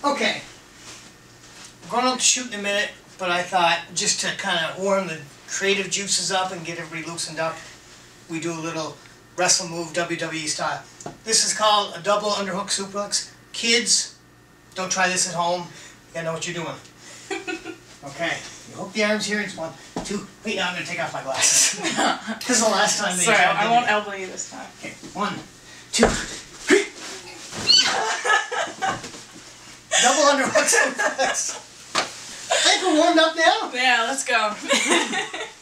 Okay. We're going to shoot in a minute, but I thought just to kind of warm the creative juices up and get everybody loosened up, we do a little wrestle move WWE style. This is called a double underhook suplex. Kids, don't try this at home. You gotta know what you're doing. Okay, you hook the arms here. It's 1, 2. Wait, now I'm gonna take off my glasses. This is the last time they Sorry, tried I won't elbow you this time. Okay, 1, 2, 3. Double underhook suplex. I think we're warmed up now. Yeah, let's go.